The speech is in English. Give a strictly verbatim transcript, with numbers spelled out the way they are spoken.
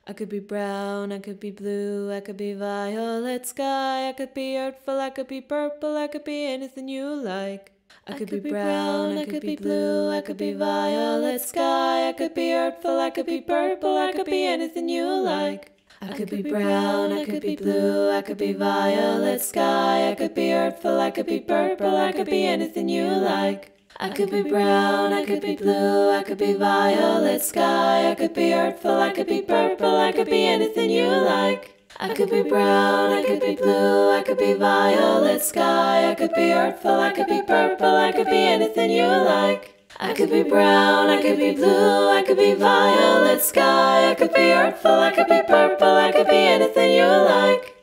I could be brown, I could be blue, I could be violet sky, I could be artful, I could be purple, I could be anything you like. I could be brown, I could be blue, I could be violet sky, I could be artful, I could be purple, I could be anything you like. I could be brown, I could be blue, I could be violet sky, I could be artful, I could be purple, I could be anything you like. I could be brown, I could be blue, I could be violet sky, I could be artful, I could be purple, I could be anything you like. I could be brown, I could be blue, I could be violet sky, I could be artful, I could be purple, I could be anything you like. I could be brown, I could be blue, I could be violet sky, I could be artful, I could be purple, I could be anything you like.